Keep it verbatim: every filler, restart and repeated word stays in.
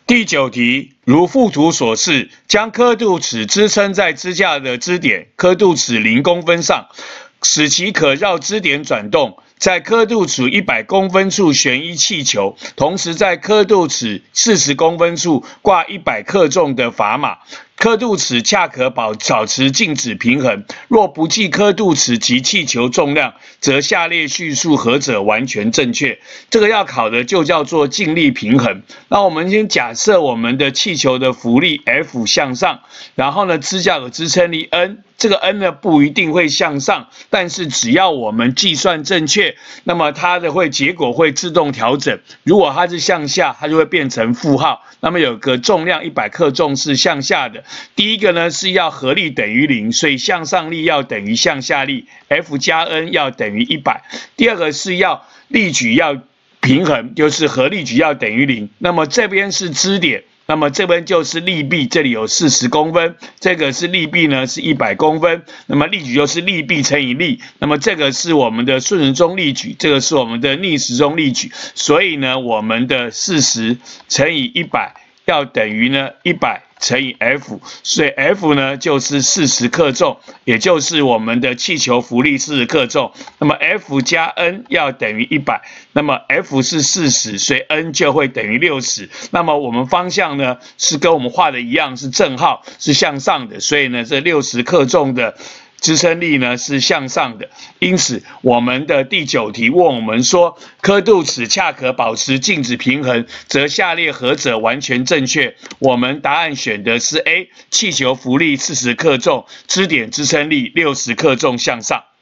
第九题，如附图所示，将刻度尺支撑在支架的支点刻度尺零公分上，使其可绕支点转动。在刻度尺一百公分处悬一气球，同时在刻度尺四十公分处挂一百克重的砝码。刻度尺恰可保保持静止平衡。若不计刻度尺及气球重量，则下列叙述何者完全正确？这个要考的就叫做静力平衡。那我们先假设我们的气球的浮力 F 向上，然后呢支架有支撑力 N。这个 N 呢不一定会向上，但是只要我们计算正确，那么它的会结果会自动调整。如果它是向下，它就会变成负号。那么有个重量一百克重是向下的。第一个呢是要合力等于零，所以向上力要等于向下力 ，F 加 N 要等于一百。第二个是要力矩要平衡，就是合力矩要等于零。那么这边是支点。那么这边就是力臂，这里有四十公分，这个是力臂呢是一百公分，那么力矩就是力臂乘以力，那么这个是我们的顺时钟力矩，这个是我们的逆时钟力矩，所以呢我们的四十乘以一百要等于呢一百乘以 F， 所以 F 呢就是四十克重，也就是我们的气球浮力四十克重。那么 F 加 N 要等于一百，那么 F 是四十，所以 N 就会等于六十。那么我们方向呢是跟我们画的一样，是正号，是向上的，所以呢这六十克重的支撑力呢是向上的，因此我们的第九题问我们说，刻度尺恰可保持静止平衡，则下列何者完全正确？我们答案选的是 A， 气球浮力四十克重，支点支撑力六十克重向上。